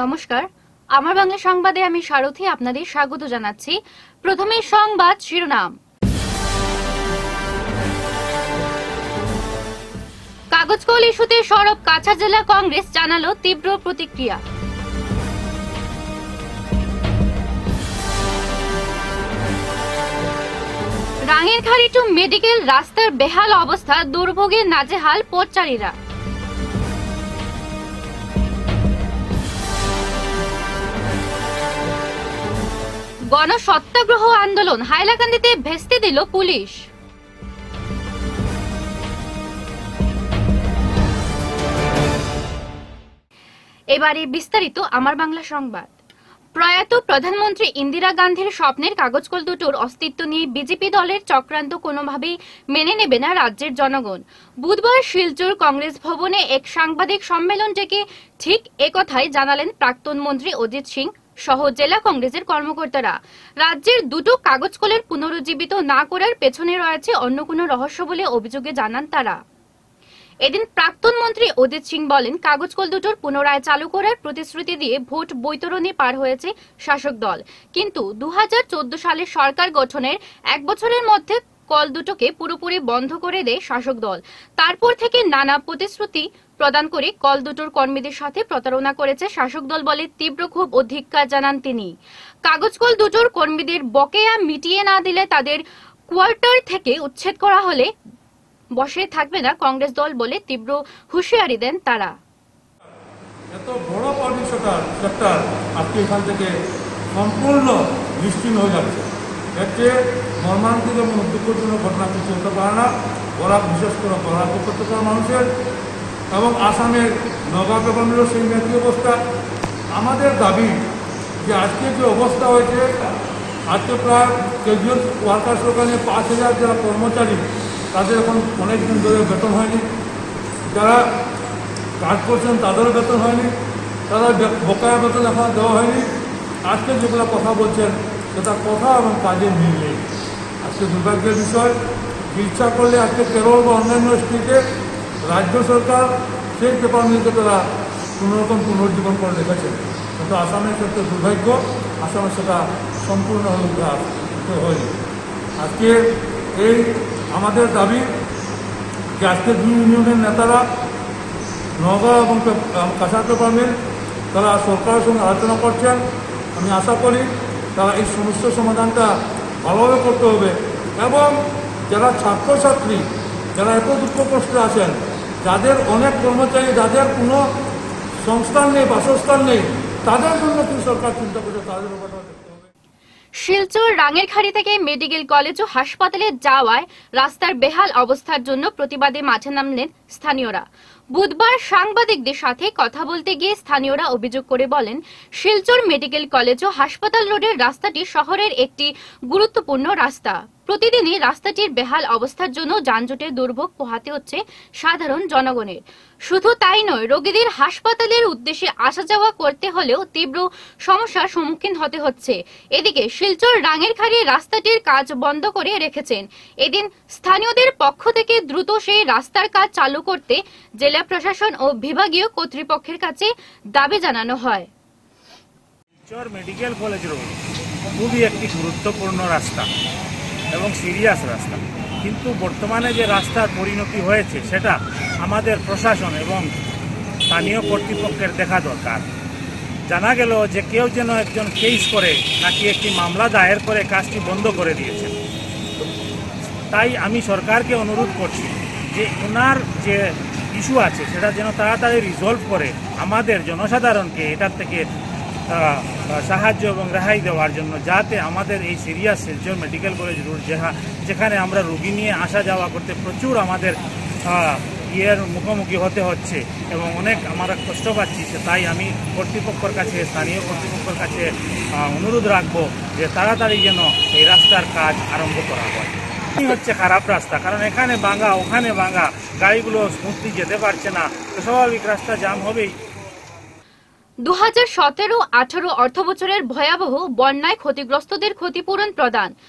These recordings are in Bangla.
নমস্কার, আমার বাংলা সংবাদে আমি সারথী আপনাদের স্বাগত জানাচ্ছি। প্রথমে সংবাদ শিরোনাম। কাগজকল ইস্যুতে সরব কাছাড় জেলা কংগ্রেস, জানালো তীব্র প্রতিক্রিয়া। রাঙেরখাড়ি টু মেডিকেল রাস্তার বেহাল অবস্থা, দুর্ভোগে নাজেহাল পথচারীরা। গণসত্যাগ্রহ আন্দোলন, হাইলাকান্দিতে ভেস্তে দিল পুলিশ। এবারে বিস্তারিত আমার বাংলা সংবাদ। প্রয়াত প্রধানমন্ত্রী ইন্দিরা গান্ধীর স্বপ্নের কাগজকল দুটোর অস্তিত্ব নিয়ে বিজেপি দলের চক্রান্ত কোনোভাবেই মেনে নেবে না রাজ্যের জনগণ। বুধবার শিলচর কংগ্রেস ভবনে এক সাংবাদিক সম্মেলন ডেকে ঠিক একথাই জানালেন প্রাক্তন মন্ত্রী অজিত সিং সহ জেলা কংগ্রেসের কর্মকর্তারা। রাজ্যের দুটো কাগজকলের পুনরুজ্জীবিত না করার পেছনে রয়েছে অন্য কোনো রহস্য বলে অভিযোগে জানান তারা। এদিন প্রাক্তন মন্ত্রী অজিত সিং বলেন, কাগজকল দুটোর পুনরায় চালু করার প্রতিশ্রুতি দিয়ে ভোট বৈতরণে পার হয়েছে শাসক দল, কিন্তু 2014 সালে সরকার গঠনের এক বছরের মধ্যে কল দুটোকে পুরোপুরি বন্ধ করে দেয় শাসক দল। তারপর থেকে নানা প্রতিশ্রুতি প্রদান করে কল দুটোর কর্মীদের সাথে প্রতারণা করেছে শাসক দল বলে তীব্র ক্ষোভ ও ধিক্কার জানান তিনি। কাগজকল দুটোর কর্মীদের বকেয়া মিটিয়ে না দিলে তাদের কোয়ার্টার থেকে উচ্ছেদ করা হলে বসে থাকবে না কংগ্রেস দল বলে তীব্র হুঁশিয়ারি দেন তারা। এত বড় পাবলিক সেক্টর আজকে এখান থেকে সম্পূর্ণ নিশ্চিহ্ন হয়ে যাচ্ছে। এর চেয়ে মর্মান্তিক এবং দুঃখজনক ঘটনা কিছু হতে পারে না। বরাক, বিশেষ করে বরাক উপত্যকার মানুষের এবং আসামের নগা পেপারেরও সেই একই অবস্থা। আমাদের দাবি যে আজকে যে অবস্থা হয়েছে, আজকে প্রায় ক্যাজুয়াল ওয়ার্কার্স ওখানে 5,000 যারা কর্মচারী, তাদের এখন অনেক দিন ধরে বেতন হয়নি। যারা কাজ করছেন তাদেরও বেতন হয়নি, তারা বকেয়া বেতন এখন দেওয়া হয়নি। আজকে যেগুলো কথা বলছেন সেটা কথা এবং কাজের মিল নেই। আজকে দুর্ভাগ্যের বিষয়, ইচ্ছা করলে আজকে কেরল বা অন্যান্য স্টেটে রাজ্য সরকার সেই পেপার মিলকে তারা কোনোরকম পুনর্জীবন করে রেখেছেন, কিন্তু আসামের ক্ষেত্রে দুর্ভাগ্য, আসামে সেটা সম্পূর্ণ হয়নি। আজকে এই আমাদের দাবি যে আজকে দুই ইউনিয়নের নেতারা নওগাঁ এবং কাছাড় পেপার মিল তারা সরকারের সঙ্গে আলোচনা করছেন। আমি আশা করি তারা এই সমস্যার সমাধানটা ভালোভাবে করতে হবে এবং যারা ছাত্রছাত্রী যারা এত দুঃখ কষ্টে আছেন, যাদের অনেক কর্মচারী, যাদের কোনো সংস্থান নেই, বাসস্থান নেই, তাদের জন্য কিন্তু সরকার চিন্তা করছে, তাদের ব্যাপারটা দেখতে হবে। শিলচর রাঙেরখাড়ি থেকে মেডিকেল কলেজ ও হাসপাতালে যাওয়ায় রাস্তার বেহাল অবস্থার জন্য প্রতিবাদে মাঠে নামলেন স্থানীয়রা। বুধবার সাংবাদিকদের সাথে কথা বলতে গিয়ে স্থানীয়রা অভিযোগ করে বলেন, শিলচর মেডিকেল কলেজ ও হাসপাতাল রোডের রাস্তাটি শহরের একটি গুরুত্বপূর্ণ রাস্তা। প্রতিদিনই রাস্তাটির বেহাল অবস্থার জন্য যানজটের দুর্ভোগ পোহাতে হচ্ছে সাধারণ জনগণের। শুধু তাই নয়, রোগীদের হাসপাতালের উদ্দেশ্যে আসা যাওয়া করতে হলেও তীব্র সমস্যার সম্মুখীন হতে হচ্ছে। এদিকে শিলচর রাঙেরখাড়ি রাস্তাটির কাজ বন্ধ করে রেখেছেন। এদিন স্থানীয়দের পক্ষ থেকে দ্রুত সেই রাস্তার কাজ চালু করতে জেলা প্রশাসন ও বিভাগীয় কর্তৃপক্ষের কাছে দাবি জানানো হয়। শিলচর মেডিকেল কলেজ রোড খুবই একটি গুরুত্বপূর্ণ রাস্তা এবং সিরিয়াস রাস্তা, কিন্তু বর্তমানে যে রাস্তার পরিণতি হয়েছে সেটা আমাদের প্রশাসন এবং স্থানীয় কর্তৃপক্ষের দেখা দরকার। জানা গেল যে কেউ যেন একজন কেস করে নাকি একটি মামলা দায়ের করে কাজটি বন্ধ করে দিয়েছেন। তাই আমি সরকারকে অনুরোধ করছি যে ওনার যে ইস্যু আছে সেটা যেন তাড়াতাড়ি রিজলভ করে আমাদের জনসাধারণকে এটার থেকে সাহায্য এবং রেহাই দেওয়ার জন্য, যাতে আমাদের এই serious Silchar medical college road যেখানে আমরা রোগী নিয়ে আসা যাওয়া করতে প্রচুর আমাদের মুখোমুখি হতে হচ্ছে এবং অনেক আমরা কষ্ট পাচ্ছি, তাই আমি কর্তৃপক্ষের কাছে, স্থানীয় কর্তৃপক্ষের কাছে অনুরোধ রাখবো যে তাড়াতাড়ি যেন এই রাস্তার কাজ আরম্ভ করা হয়। হচ্ছে খারাপ রাস্তা, কারণ এখানে ভাঙা, ওখানে ভাঙা, গাড়িগুলো স্মুথলি যেতে পারছে না, তো স্বাভাবিক রাস্তা জাম হবেই। 2017-18 অর্থবছরের ভয়াবহ বন্যায় ক্ষতিগ্রস্তদের ক্ষতিপূরণ প্রদান।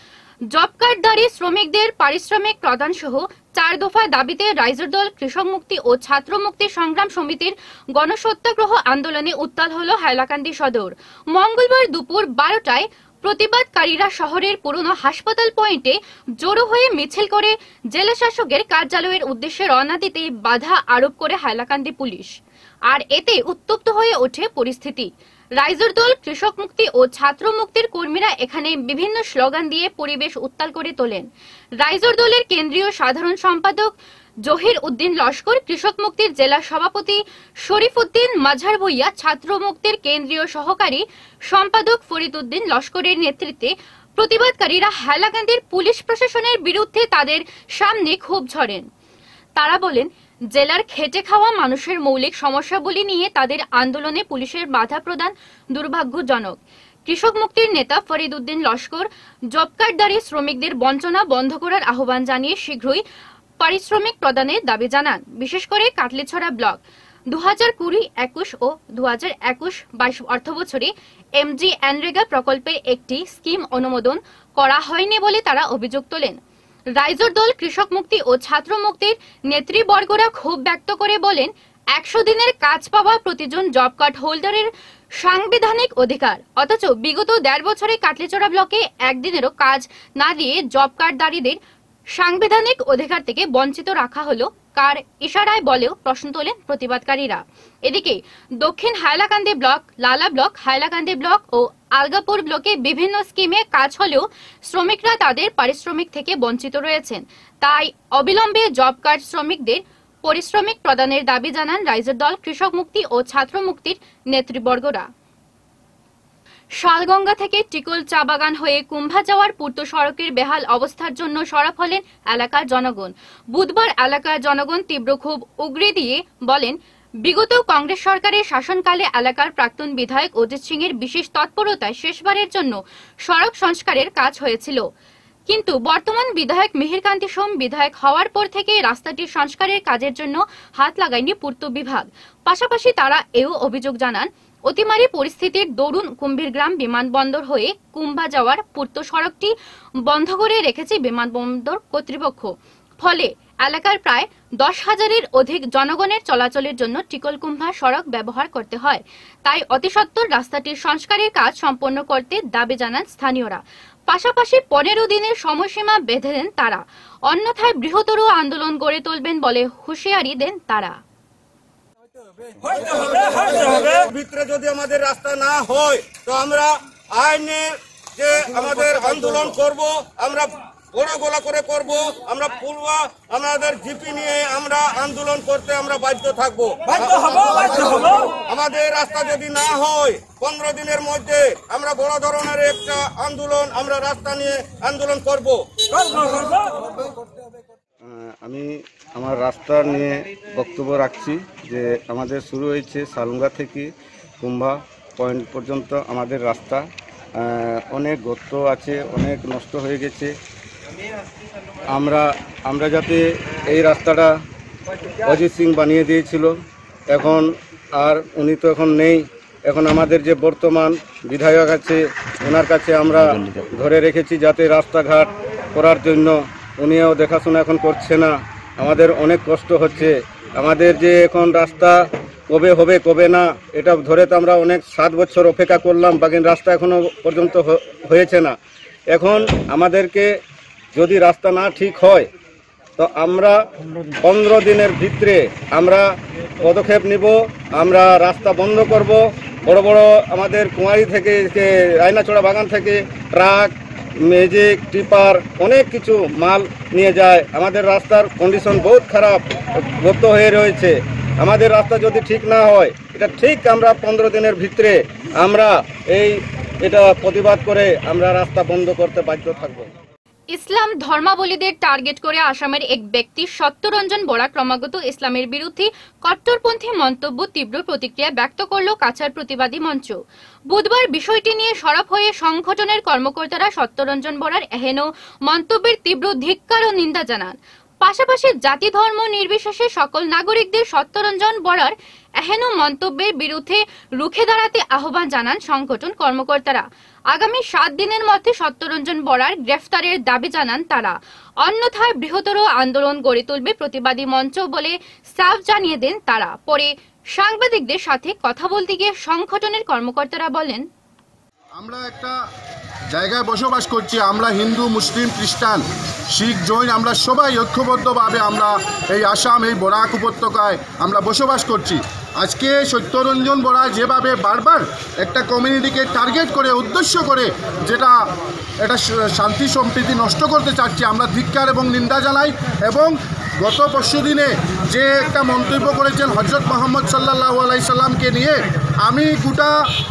জব কার্ডধারী শ্রমিকদের পারিশ্রমিক প্রদান সহ 4 দফা দাবিতে রাইজর দল, কৃষক মুক্তি ও ছাত্র মুক্তি সংগ্রাম সমিতির গণসত্যাগ্রহ আন্দোলনে উত্তাল হল হাইলাকান্দি সদর। মঙ্গলবার দুপুর 12টায় প্রতিবাদকারীরা শহরের পুরনো হাসপাতাল পয়েন্টে জড়ো হয়ে মিছিল করে জেলা শাসকের কার্যালয়ের উদ্দেশ্যে রওনা দিতে বাধা আরোপ করে হাইলাকান্দি পুলিশ। আর এতে উত্তপ্ত হয়ে ওঠে পরিস্থিতি। রাইজর দল, কৃষক মুক্তি ও ছাত্র মুক্তির কর্মীরা এখানে বিভিন্ন স্লোগান দিয়ে পরিবেশ উত্তাল করে তোলেন। রাইজর দলের কেন্দ্রীয় সাধারণ সম্পাদক জহির উদ্দিন লস্কর, কৃষক মুক্তির জেলা সভাপতি শরীফ উদ্দিন মাঝার ভুইয়া, ছাত্র মুক্তির কেন্দ্রীয় সহকারী সম্পাদক ফরিদ উদ্দিন লস্করের নেতৃত্বে প্রতিবাদকারীরা হাইলাকান্দির পুলিশ প্রশাসনের বিরুদ্ধে তাদের সামনে ক্ষোভ ঝরেন। তারা বলেন, জেলার খেটে খাওয়া মানুষের মৌলিক সমস্যাগুলি নিয়ে তাদের আন্দোলনে পুলিশের বাধা প্রদান দুর্ভাগ্যজনক। কৃষক মুক্তির নেতা ফরিদ উদ্দিন লস্কর জব কার্ডধারী শ্রমিকদের বঞ্চনা বন্ধ করার আহ্বান জানিয়ে শীঘ্রই পারিশ্রমিক প্রদানের দাবি জানান। বিশেষ করে কাটলিছড়া ব্লক 2020-21 ও 2021-22 অর্থবছরে এমজি এনরেগা প্রকল্পের একটি স্কিম অনুমোদন করা হয়নি বলে তারা অভিযোগ তোলেন। রাইজর দল, কৃষক মুক্তি ও ছাত্র মুক্তির নেতৃবর্গরা ক্ষোভ ব্যক্ত করে বলেন, 100 দিনের কাজ পাওয়া প্রতিজন জব কার্ড হোল্ডারের সাংবিধানিক অধিকার, অথচ বিগত 1.5 বছরে কাটলিচড়া ব্লকে একদিনেরও কাজ না দিয়ে জব কার্ডধারীদের সাংবিধানিক অধিকার থেকে বঞ্চিত রাখা হলো কার ইশারায় বলেও প্রশ্ন তোলেন প্রতিবাদকারীরা। এদিকে দক্ষিণ Hailakandi block, Lala block, Hailakandi block ও আলগাপুর ব্লকে বিভিন্ন স্কিমে কাজ হলেও শ্রমিকরা তাদের পারিশ্রমিক থেকে বঞ্চিত রয়েছেন। তাই অবিলম্বে জব কার্ড শ্রমিকদের পারিশ্রমিক প্রদানের দাবি জানান রাইজর দল, কৃষক মুক্তি ও ছাত্র মুক্তির নেতৃবর্গরা। শালগঙ্গা থেকে টিকল চা বাগান হয়ে কুম্ভা যাওয়ার পূর্ত সড়কের বেহাল অবস্থার জন্য সরব হলেন এলাকার জনগণ। বুধবার এলাকার জনগণ তীব্র ক্ষোভ উগরে দিয়ে বলেন, বিগত কংগ্রেস সরকারের শাসনকালে এলাকার প্রাক্তন বিধায়ক অজিত সিং এর বিশেষ তৎপরতায় শেষবারের জন্য সড়ক সংস্কারের কাজ হয়েছিল, কিন্তু বর্তমান বিধায়ক মিহিরকান্তি সোম বিধায়ক হওয়ার পর থেকে রাস্তাটির সংস্কারের কাজের জন্য হাত লাগায়নি পূর্ত বিভাগ। পাশাপাশি তারা এও অভিযোগ জানান, অতিমারী পরিস্থিতির দরুন কুম্ভীরগ্রাম বিমানবন্দর হয়ে কুম্ভা যাওয়ার পূর্ত সড়কটি বন্ধ করে রেখেছে বিমানবন্দর কর্তৃপক্ষ। ফলে এলাকার প্রায় 10,000-এর অধিক জনগণের চলাচলের জন্য টিকল কুম্ভা সড়ক ব্যবহার করতে হয়। তাই অতিসত্বর রাস্তাটির সংস্কারের কাজ সম্পন্ন করতে দাবি জানান স্থানীয়রা। পাশাপাশি 15 দিনের সময়সীমা বেঁধে দেন তারা, অন্যথায় বৃহত্তর আন্দোলন গড়ে তুলবেন বলে হুঁশিয়ারি দেন তারা। ভিতরে যদি আমাদের রাস্তা না হয় তো আমরা আইনের যে আমাদের আন্দোলন করব, আমরা বড় গলা করে করব, আমরা পুরো আমাদের জিপি নিয়ে আমরা আন্দোলন করতে আমরা বাধ্য থাকবো। আমাদের রাস্তা যদি না হয় 15 দিনের মধ্যে আমরা বড় ধরনের একটা আন্দোলন, আমরা রাস্তা নিয়ে আন্দোলন করব। আমি আমার রাস্তা নিয়ে বক্তব্য রাখছি যে আমাদের শুরু হয়েছে শালগঙ্গা থেকে কুম্ভা পয়েন্ট পর্যন্ত আমাদের রাস্তা অনেক গর্ত আছে, অনেক নষ্ট হয়ে গেছে। আমরা যাতে এই রাস্তাটা অজিত সিং বানিয়ে দিয়েছিল, এখন আর উনি তো এখন নেই। এখন আমাদের যে বর্তমান বিধায়ক আছে ওনার কাছে আমরা ধরে রেখেছি যাতে রাস্তাঘাট করার জন্য, উনিও দেখাশোনা এখন করছে না। আমাদের অনেক কষ্ট হচ্ছে। আমাদের যে এখন রাস্তা কবে হবে কবে না এটা ধরে তো আমরা অনেক 7 বছর অপেক্ষা করলাম, বাকি রাস্তা এখনো পর্যন্ত হয়েছে না। এখন আমাদেরকে যদি রাস্তা না ঠিক হয় তো আমরা 15 দিনের ভিতরে আমরা পদক্ষেপ নিব, আমরা রাস্তা বন্ধ করব। বড় বড় আমাদের কুমারী থেকে রায়নাচড়া বাগান থেকে ট্রাক, ম্যাজিক, টিপার অনেক কিছু মাল নিয়ে যায়। আমাদের রাস্তার কন্ডিশন বহুত খারাপ, গর্ত হয়ে রয়েছে। আমাদের রাস্তা যদি ঠিক না হয় এটা ঠিক আমরা 15 দিনের ভিতরে আমরা এটা প্রতিবাদ করে আমরা রাস্তা বন্ধ করতে বাধ্য থাকব। ইসলাম ধর্মাবলীদের টার্গেট করে আসামের এক ব্যক্তি সত্যরঞ্জন বরা ক্রমাগত ইসলামের বিরুদ্ধে কট্টরপন্থী মন্তব্য তীব্র প্রতিক্রিয়া ব্যক্ত করল কাছাড় প্রতিবাদী মঞ্চ। বুধবার বিষয়টি নিয়ে সরব হয়ে সংগঠনের কর্মকর্তারা সত্যরঞ্জন বরার এহেন মন্তব্যের তীব্র ধিক্কার ও নিন্দা জানান। পাশাপাশি জাতি ধর্ম নির্বিশেষে সকল নাগরিকদের সত্যরঞ্জন বরার এহেন মন্তব্যের বিরুদ্ধে রুখে দাঁড়াতে আহ্বান জানান সংগঠন কর্মকর্তারা। আগামী 7 দিনের মধ্যে সত্যরঞ্জন বরার গ্রেফতারের দাবি জানান তারা। অন্যথায় বৃহত্তর আন্দোলন গড়ে তুলবে প্রতিবাদী মঞ্চ বলে সাফ জানিয়ে দেন তারা। পরে সাংবাদিকদের সাথে কথা বলতে গিয়ে সংগঠনের কর্মকর্তারা বলেন, আমরা একটা জায়গায় বসবাস করছি, আমরা হিন্দু, মুসলিম, খ্রিস্টান, শিখ, জৈন, আমরা সবাই ঐক্যবদ্ধভাবে আমরা এই আসাম, এই বরাক উপত্যকায় আমরা বসবাস করছি। আজকে সত্যরঞ্জন বরা যেভাবে বারবার একটা কমিউনিটিকে টার্গেট করে, উদ্দেশ্য করে যেটা এটা শান্তি সম্প্রীতি নষ্ট করতে চাচ্ছে, আমরা ধিক্কার এবং নিন্দা জানাই। এবং গত পরশুদিনে যে একটা মন্তব্য করেছেন হজরত মোহাম্মদ সাল্লাল্লাহু আলাইহি সাল্লামকে নিয়ে, আমি গোটা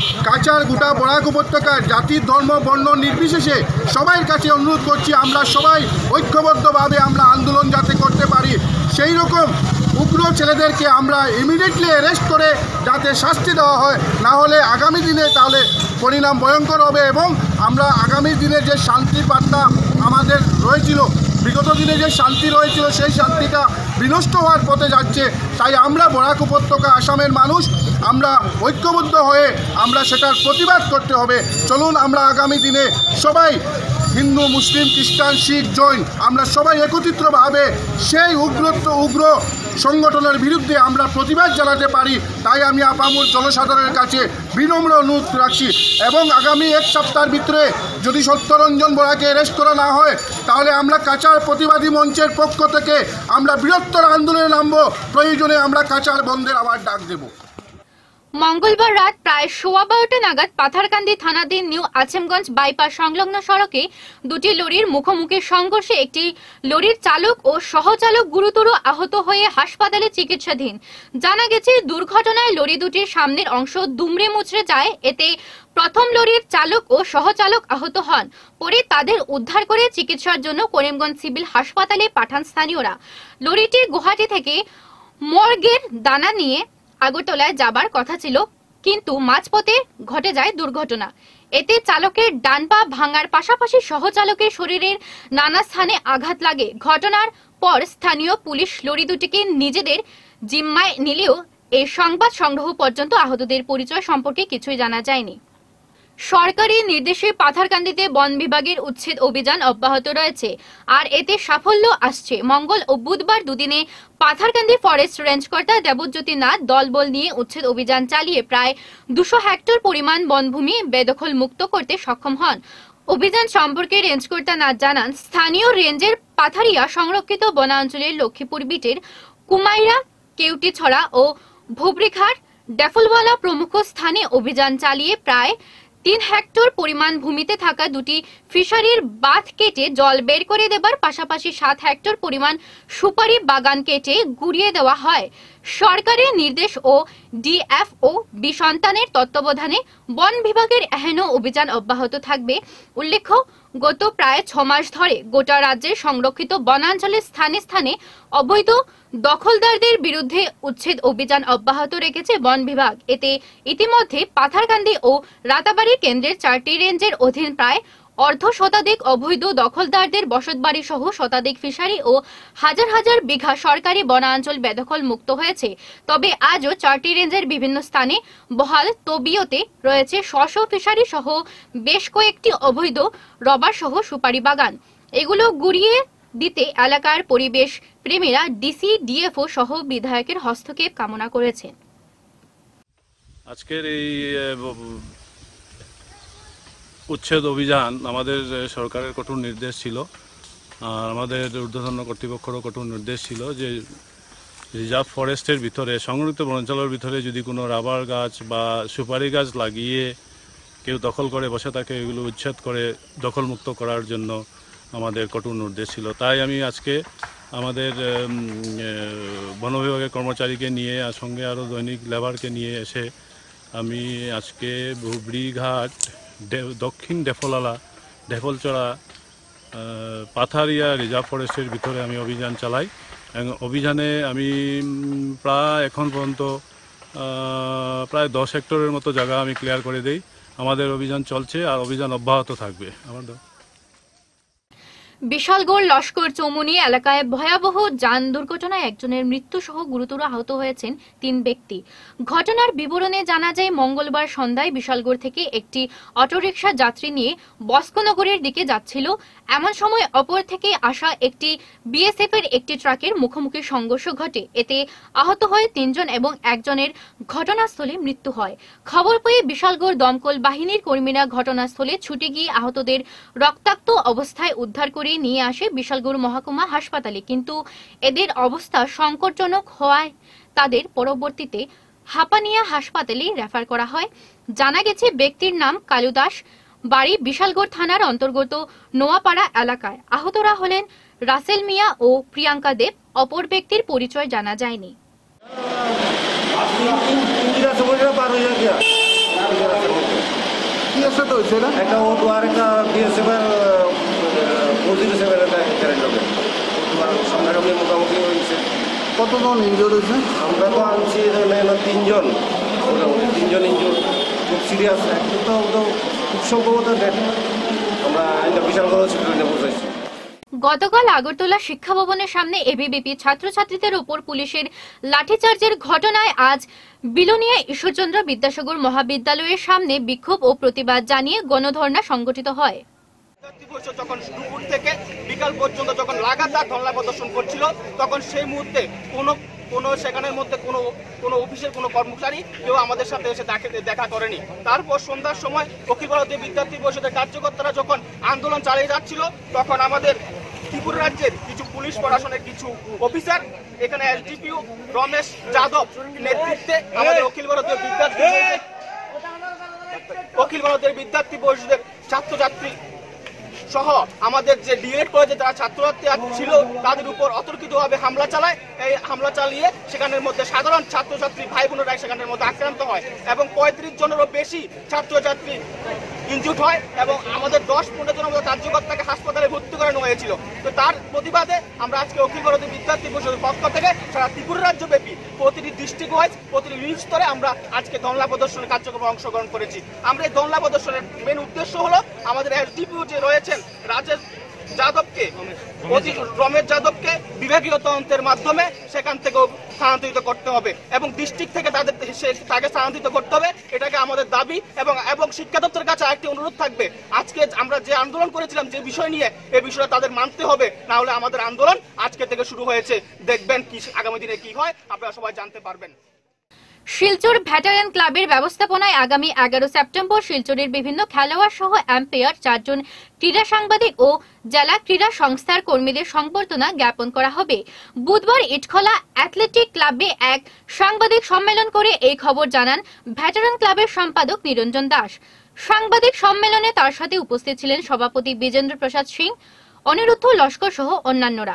বরাক উপত্যকার জাতি, ধর্ম, বর্ণ নির্বিশেষে সবার কাছে অনুরোধ করছি, আমরা সবাই ঐক্যবদ্ধভাবে আমরা আন্দোলন যাতে করতে পারি। সেই রকম উগ্র ছেলেদেরকে আমরা ইমিডিয়েটলি অ্যারেস্ট করে যাতে শাস্তি দেওয়া হয়, না হলে আগামী দিনে তাহলে পরিণাম ভয়ঙ্কর হবে। এবং আমরা আগামী দিনে যে শান্তির বার্তা আমাদের রয়েছিল, বিগত দিনে যে শান্তি রয়েছিল, সেই শান্তিটা বিনষ্ট হওয়ার পথে যাচ্ছে। তাই আমরা বরাক উপত্যকা আসামের মানুষ আমরা ঐক্যবদ্ধ হয়ে আমরা সেটার প্রতিবাদ করতে হবে। চলুন আমরা আগামী দিনে সবাই হিন্দু, মুসলিম, খ্রিস্টান, শিখ, জৈন আমরা সবাই একত্রিতভাবে সেই উগ্র সংগঠনের বিরুদ্ধে আমরা প্রতিবাদ জানাতে পারি। তাই আমি আপামর জনসাধারণের কাছে বিনম্র অনুরোধ রাখছি। এবং আগামী 1 সপ্তাহের ভিতরে যদি সত্যরঞ্জন বরাকে অ্যারেস্ট করা না হয়, তাহলে আমরা কাচার প্রতিবাদী মঞ্চের পক্ষ থেকে আমরা বৃহত্তর আন্দোলনে নামব। প্রয়োজনে আমরা কাচার বন্ধের আবার ডাক দেব। মঙ্গলবার রাত প্রায় 12:15 নাগাদ পাথারকান্দি থানাধীন নিউ আছেমগঞ্জ বাইপাস সংলগ্ন সড়কে দুটি লরির মুখোমুখি সংঘর্ষে একটি লরির চালক ও সহচালক গুরুতর আহত হয়ে হাসপাতালে চিকিৎসাধীন। জানা গেছে, দুর্ঘটনায় লরি দুটির সামনের অংশ দুমড়ে মুচড়ে যায়। এতে প্রথম লরির চালক ও সহচালক আহত হন। পরে তাদের উদ্ধার করে চিকিৎসার জন্য করিমগঞ্জ সিভিল হাসপাতালে পাঠান স্থানীয়রা। লরিটি গুয়াহাটি থেকে মর্গের দানা নিয়ে আগরতলায় যাবার কথা ছিল, কিন্তু মাঝপথে ঘটে যায় দুর্ঘটনা। এতে চালকের ডান পা ভাঙার পাশাপাশি সহচালকের শরীরের নানা স্থানে আঘাত লাগে। ঘটনার পর স্থানীয় পুলিশ লরি দুটিকে নিজেদের জিম্মায় নিলেও এই সংবাদ সংগ্রহ পর্যন্ত আহতদের পরিচয় সম্পর্কে কিছুই জানা যায়নি। সরকারি নির্দেশে পাথারকান্দিতে বন বিভাগের উচ্ছেদ অভিযান অব্যাহত রয়েছে, আর এতে সাফল্য আসছে। মঙ্গল ও বুধবার দুদিনে পাথারকান্দি ফরেস্ট রেঞ্জ কর্তা দেবজ্যোতি নাথ দলবল নিয়ে উচ্ছেদ অভিযান চালিয়ে প্রায় 200 হেক্টর পরিমাণ বনভূমি বেদখল মুক্ত করতে সক্ষম হন। অভিযান সম্পর্কে রেঞ্জ কর্তা নাথ জানান, স্থানীয় রেঞ্জের পাথারিয়া সংরক্ষিত বনাঞ্চলের লক্ষ্মীপুর বিটের কুমাইরা, কেউটিছড়া ও ভুবরিঘাট, ডেফলওয়ালা প্রমুখ স্থানে অভিযান চালিয়ে প্রায় 3 হেক্টর পরিমাণ ভূমিতে থাকা দুটি ফিশারির বাঁধ কেটে জল বের করে দেবার পাশাপাশি 7 হেক্টর পরিমাণ সুপারি বাগান কেটে গুড়িয়ে দেওয়া হয়। সরকারের নির্দেশ ও ডিএফও বি সন্তানের তত্ত্বাবধানে বন বিভাগের এহেন অভিযান অব্যাহত থাকবে। উল্লেখ্য, গত প্রায় 6 মাস ধরে গোটা রাজ্যের সংরক্ষিত বনাঞ্চলের স্থানে স্থানে অবৈধ দখলদারদের বিরুদ্ধে উচ্ছেদ অভিযান অব্যাহত রেখেছে বন বিভাগ। এতে ইতিমধ্যে পাথারকান্দি ও রাতাবাড়ি কেন্দ্রের 4টি রেঞ্জের অধীন প্রায় অর্ধ শতাধিক অবৈধ দখলদারদের বসতবাড়ি সহ শতাধিক ফিশারি ও হাজার হাজার বিঘা সরকারি বনাঞ্চল বেদখল মুক্ত হয়েছে। তবে আজও 4টি রেঞ্জের বিভিন্ন স্থানে বহাল তবিয়তে রয়েছে স্ব ফিশারি সহ বেশ কয়েকটি অবৈধ রবার সহ সুপারি বাগান। এগুলো গুড়িয়ে দিতে এলাকার পরিবেশ প্রেমীরা ডিসি, ডিএফও সহ বিধায়কের হস্তক্ষেপ কামনা করেছেন। আজকের এই উচ্ছেদ অভিযান আমাদের সরকারের কঠোর নির্দেশ ছিল, আর আমাদের ঊর্ধ্বতন কর্তৃপক্ষেরও কঠোর নির্দেশ ছিল যে রিজার্ভ ফরেস্টের ভিতরে, সংরক্ষিত বনাঞ্চলের ভিতরে যদি কোনো রাবার গাছ বা সুপারি গাছ লাগিয়ে কেউ দখল করে বসে থাকে, এগুলো উচ্ছেদ করে দখলমুক্ত করার জন্য আমাদের কঠোর নির্দেশ ছিল। তাই আমি আজকে আমাদের বন বিভাগের কর্মচারীকে নিয়ে আর সঙ্গে আরও দৈনিক লেবারকে নিয়ে এসে আমি আজকে ভুবরিঘাট, দক্ষিণ ডেফলচড়া, পাথারিয়া রিজার্ভ ফরেস্টের ভিতরে আমি অভিযান চালাই। অভিযানে আমি প্রায় এখন পর্যন্ত প্রায় 10 হেক্টরের মতো জায়গা আমি ক্লিয়ার করে দেই। আমাদের অভিযান চলছে আর অভিযান অব্যাহত থাকবে। বিশালগড় লস্কর চৌমুনি এলাকায় ভয়াবহ যান দুর্ঘটনায় একজনের মৃত্যু সহ গুরুতর আহত হয়েছেন 3 ব্যক্তি। ঘটনার বিবরণে জানা যায়, মঙ্গলবার সন্ধ্যায় বিশালগড় থেকে একটি অটোরিকশা যাত্রী নিয়ে বস্কনগরের দিকে যাচ্ছিল। এমন সময় অপর থেকে আসা একটি বিএসএফ এর একটি ট্রাকের মুখোমুখি সংঘর্ষ ঘটে। এতে আহত হয় 3 জন এবং একজনের ঘটনাস্থলে মৃত্যু হয়। খবর পেয়ে বিশালগড় দমকল বাহিনীর কর্মীরা ঘটনাস্থলে ছুটে গিয়ে আহতদের রক্তাক্ত অবস্থায় উদ্ধার করে নিয়ে আসে বিশালগড় মহকুমা হাসপাতালে, কিন্তু এদের অবস্থা সংকটজনক হওয়ায় তাদের পরবর্তীতে হাপানিয়া হাসপাতালে রেফার করা হয়। জানা গেছে, ব্যক্তির নাম কালু দাস, বাড়ি বিশালগড় থানার অন্তর্গত নোয়াপাড়া এলাকায়। আহতরা হলেন রাসেল মিয়া ও প্রিয়াঙ্কা দেব। অপর ব্যক্তির পরিচয় জানা যায়নি। একটা অটো আর একটা বিএসএফ এর সামনাসামনি মোটামুটি হয়েছে। কতজন ইনজোর্ড হয়েছে? আমরা তো আনছি 3 জন, মোটামুটি 3 জন ইনজোর্ড, খুব সিরিয়াস। একটু তো খুব সম্ভবত ডেট। আমরা বিশালগড় হসপিটালে পৌঁছাইছি। গতকাল আগরতলা শিক্ষা ভবনের সামনে এবিভিপি ছাত্রছাত্রীদের উপর পুলিশের লাঠিচার্জের ঘটনায় আজ বিলোনিয়া ঈশ্বরচন্দ্র বিদ্যাসাগর মহাবিদ্যালয়ের সামনে বিক্ষোভ ও প্রতিবাদ জানিয়ে গণধর্ণা সংগঠিত হয়। যখন দুপুর থেকে বিকাল পর্যন্ত যখন লাগাতার ধর্ণা প্রদর্শন করছিল, তখন সেই মুহূর্তে কোনো সেখানের মধ্যে কোনো অফিসের কোনো কর্মচারী কেউ আমাদের সাথে এসে দেখা করেনি। তারপর সন্ধ্যার সময় অখিল ভারতীয় বিদ্যার্থী পরিষদের কার্যকর্তারা যখন আন্দোলন চালিয়ে যাচ্ছিল, তখন আমাদের ত্রিপুরা রাজ্যের কিছু পুলিশ প্রশাসনের কিছু অফিসার, এখানে এসডিপিও রমেশ যাদব নেতৃত্বে আমাদের অখিল ভারতীয় বিদ্যার্থী পরিষদের ছাত্রছাত্রী সহ আমাদের যে ডিএড কলেজে যারা ছাত্রছাত্রী ছিল তাদের উপর অতর্কিতভাবে হামলা চালায়। এই হামলা চালিয়ে সেখানের মধ্যে সাধারণ ছাত্রছাত্রী ভাই বোনেরা সেখানের মধ্যে আক্রান্ত হয় এবং 35 জনেরও বেশি ছাত্রছাত্রী ইনজুর্ড হয় এবং আমাদের 10-15 জনের মতো কার্যকর্তাকে হাসপাতালে ভর্তি করানো হয়েছিল। তো তার প্রতিবাদে আমরা আজকে অখিল ভারতীয় বিদ্যার্থী পরিষদের পক্ষ থেকে সারা ত্রিপুরা রাজ্যব্যাপী প্রতিটি ডিস্ট্রিক্ট ওয়াইজ প্রতিটি ইউনিট স্তরে আমরা আজকে ধর্ণা প্রদর্শন কার্যক্রমে অংশগ্রহণ করেছি। আমরা এই ধর্ণা প্রদর্শনের মেন উদ্দেশ্য হলো আমাদের এসডিপিও যে রয়েছেন রমেশ যাদবকে বিভাগীয় তদন্তের মাধ্যমে সেখান থেকে স্থানান্তরিত করতে হবে এবং ডিস্ট্রিক্ট থেকে তাকে স্থানান্তরিত করতে হবে। এটাকে আমাদের দাবি এবং শিক্ষা দপ্তরের কাছে আরেকটি অনুরোধ থাকবে, আজকে আমরা যে আন্দোলন করেছিলাম যে বিষয় নিয়ে, এই বিষয়টা তাদের মানতে হবে, না হলে আমাদের আন্দোলন আজকে থেকে শুরু হয়েছে। দেখবেন কি আগামী দিনে কি হয়, আপনারা সবাই জানতে পারবেন। শিলচর ভেটারান ক্লাবের ব্যবস্থাপনায় আগামী 11 সেপ্টেম্বর শিলচরের বিভিন্ন খেলোয়াড় সহ এম্পায়ার 4 জন ক্রীড়া সাংবাদিক ও জেলা ক্রীড়া সংস্থার কর্মীদের সংবর্ধনা জ্ঞাপন করা হবে। বুধবার ইটখলা অ্যাথলেটিক ক্লাবে এক সাংবাদিক সম্মেলন করে এই খবর জানান ভেটারান ক্লাবের সম্পাদক নিরঞ্জন দাস। সাংবাদিক সম্মেলনে তার সাথে উপস্থিত ছিলেন সভাপতি বিজেন্দ্র প্রসাদ সিং, অনিরুদ্ধ লস্কর সহ অন্যান্যরা।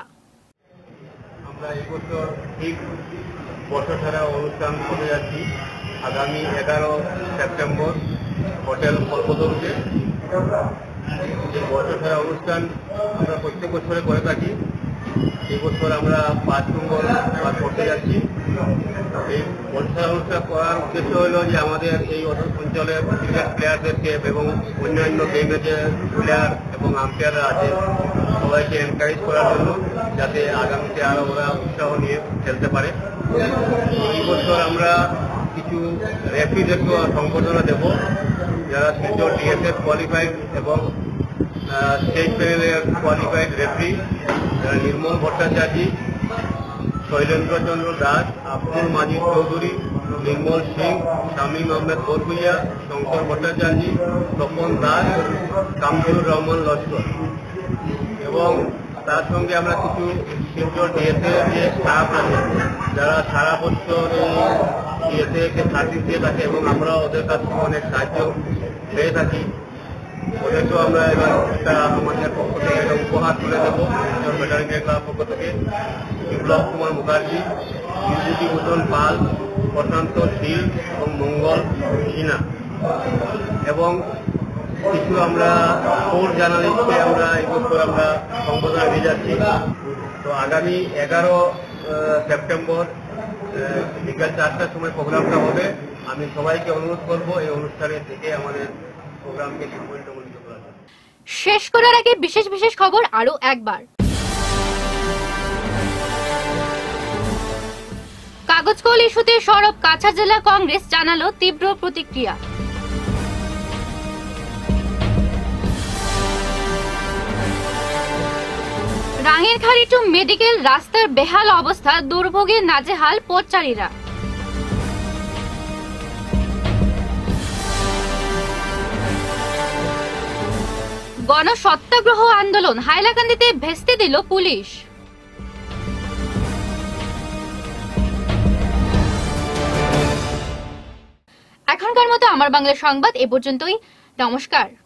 বর্ষসারা অনুষ্ঠান করতে যাচ্ছি আগামী 11 সেপ্টেম্বর হোটেল কল্পতরুতে। এই বর্ষসারা অনুষ্ঠান আমরা প্রত্যেক বছরে করে থাকি। এই বছর আমরা 5 নম্বর করতে যাচ্ছি। এই বর্ষসারা অনুষ্ঠান করার উদ্দেশ্য হলো যে আমাদের এই অঞ্চলের ক্রিকেট প্লেয়ারদেরকে এবং অন্যান্য গেমের যে প্লেয়ার এবং আম্পায়াররা আছে সবাইকে এনকারেজ করার জন্য, যাতে আগামীতে আরো ওরা উৎসাহ নিয়ে খেলতে পারে। এই বছর আমরা কিছু রেফারিদেরকে সংবর্ধনা দেব, যারা শিলচর ডিএসএফ কোয়ালিফাইড এবং স্টেট প্যানেলের কোয়ালিফাইড রেফারি, যারা নির্মল ভট্টাচার্য, শৈলেন্দ্র চন্দ্র দাস, আব্দুল মাজিদ চৌধুরী, নির্মল সিং, শামীম আহমেদ বরভুইয়া, শঙ্কর ভট্টাচার্য, তপন দাস, কামরুর রহমান লস্কর। এবং তার সঙ্গে আমরা কিছু শিলচর ডিএসএফ যে স্টাফ আছে যারা সারা বছর ডিএসএফকে সার্ভিস দিয়ে থাকে এবং আমরা ওদের কাছ থেকে অনেক সাহায্য পেয়ে থাকি, ওদেরকেও আমরা এবার একটা আমাদের পক্ষ থেকে একটা উপহার তুলে দেবো। ভেটারান ক্লাব পক্ষ থেকে বিপ্লব কুমার মুখার্জি, বিভূতিভূষণ পাল, প্রশান্ত শীল এবং মঙ্গল সিনহা এবং কিছু আমরা স্পোর্টস জার্নালিস্টকে আমরা এই বছর আমরা সম্বোধনা দিয়ে যাচ্ছি। তো আগামী 11 সেপ্টেম্বর বিকাল 4টার সময় প্রোগ্রামটা হবে। আমি সবাইকে অনুরোধ করবো এই অনুষ্ঠানে থেকে আমাদের প্রোগ্রামকে সুপরিচালিত করার জন্য। শেষ করার আগে বিশেষ বিশেষ খবর আরো একবার। কাগজকল ইস্যুতে সরব কাছাড় জেলা কংগ্রেস, জানালো তীব্র প্রতিক্রিয়া। রাঙেরখালি টু মেডিকেল রাস্তার বেহাল অবস্থা, দুর্ভোগে নাজেহাল পথচারীরা। গণসত্যাগ্রহ আন্দোলন, হাইলাকান্দিতে ভেস্তে দিল পুলিশ। এখনকার মতো আমার বাংলা সংবাদ এ পর্যন্তই। নমস্কার।